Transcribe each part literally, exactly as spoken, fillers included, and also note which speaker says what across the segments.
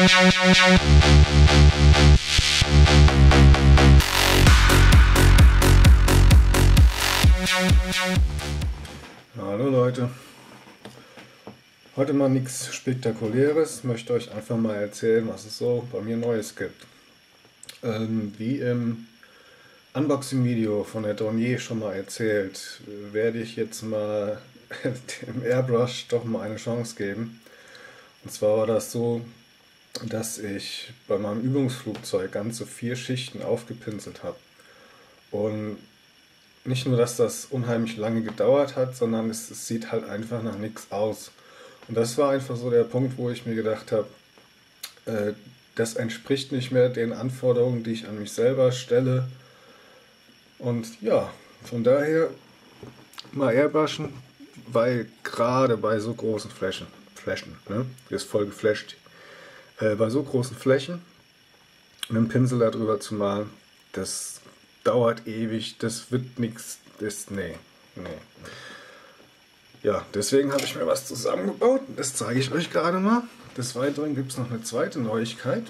Speaker 1: Hallo Leute, heute mal nichts Spektakuläres, möchte euch einfach mal erzählen, was es so bei mir Neues gibt. Ähm, wie im Unboxing-Video von der Dornier schon mal erzählt, werde ich jetzt mal dem Airbrush doch mal eine Chance geben. Und zwar war das so, dass ich bei meinem Übungsflugzeug ganze vier Schichten aufgepinselt habe. Und nicht nur, dass das unheimlich lange gedauert hat, sondern es, es sieht halt einfach nach nichts aus. Und das war einfach so der Punkt, wo ich mir gedacht habe, äh, das entspricht nicht mehr den Anforderungen, die ich an mich selber stelle. Und ja, von daher mal airbrushen, weil gerade bei so großen Flächen, Flächen, ne, ist voll geflasht, äh, bei so großen Flächen mit dem Pinsel darüber zu malen, das dauert ewig, das wird nichts, das, nee, nee. Ja, deswegen habe ich mir was zusammengebaut, das zeige ich euch gerade mal. Des Weiteren gibt es noch eine zweite Neuigkeit.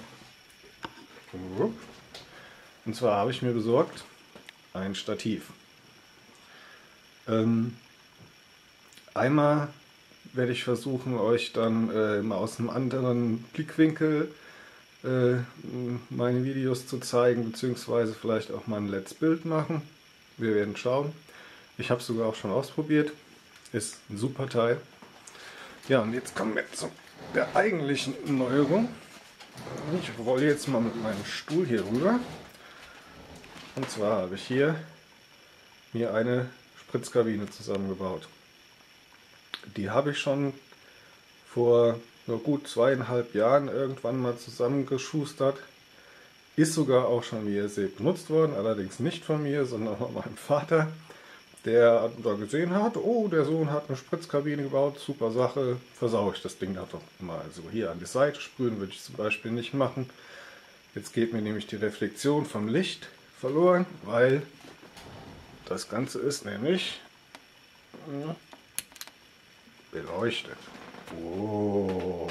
Speaker 1: Und zwar habe ich mir besorgt ein Stativ. Ähm, einmal werde ich versuchen, euch dann äh, mal aus einem anderen Blickwinkel äh, meine Videos zu zeigen, beziehungsweise vielleicht auch mal ein Let's Bild machen. Wir werden schauen. Ich habe es sogar auch schon ausprobiert. Ist ein super Teil. Ja, und jetzt kommen wir zu der eigentlichen Neuerung. Ich rolle jetzt mal mit meinem Stuhl hier rüber. Und zwar habe ich hier mir eine Spritzkabine zusammengebaut. Die habe ich schon vor nur gut zweieinhalb Jahren irgendwann mal zusammengeschustert. Ist sogar auch schon, wie ihr seht, benutzt worden. Allerdings nicht von mir, sondern von meinem Vater, der da gesehen hat, oh, der Sohn hat eine Spritzkabine gebaut, super Sache, versauere ich das Ding da doch mal so hier an die Seite. Sprühen würde ich zum Beispiel nicht machen. Jetzt geht mir nämlich die Reflexion vom Licht verloren, weil das Ganze ist nämlich beleuchtet. Oh.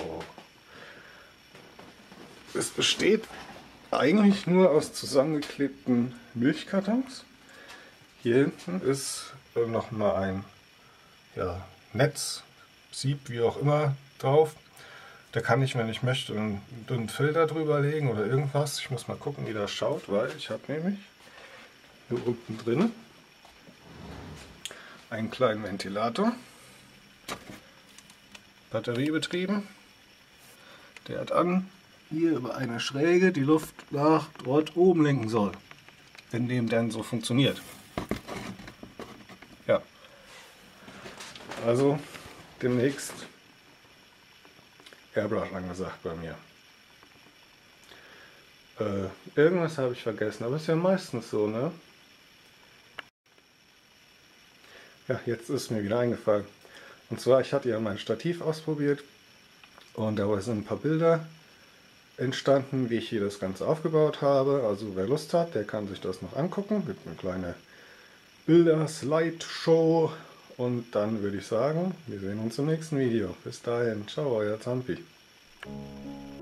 Speaker 1: Es besteht eigentlich nur aus zusammengeklebten Milchkartons. Hier hinten ist noch mal ein ja, Netz, Sieb, wie auch immer, drauf. Da kann ich, wenn ich möchte, einen dünnen Filter drüber legen oder irgendwas. Ich muss mal gucken, wie das schaut, weil ich habe nämlich hier unten drin einen kleinen Ventilator, batteriebetrieben. Der hat an hier über eine Schräge die Luft nach dort oben lenken soll, wenn dem dann so funktioniert. Ja, also demnächst Airbrush angesagt bei mir. Äh, irgendwas habe ich vergessen, aber ist ja meistens so, ne? Ja, jetzt ist mir wieder eingefallen. Und zwar, ich hatte ja mein Stativ ausprobiert und da sind ein paar Bilder entstanden, wie ich hier das Ganze aufgebaut habe. Also wer Lust hat, der kann sich das noch angucken. Gibt eine kleine Bilder-Slideshow. Und dann würde ich sagen, wir sehen uns im nächsten Video. Bis dahin, ciao, euer Zampi.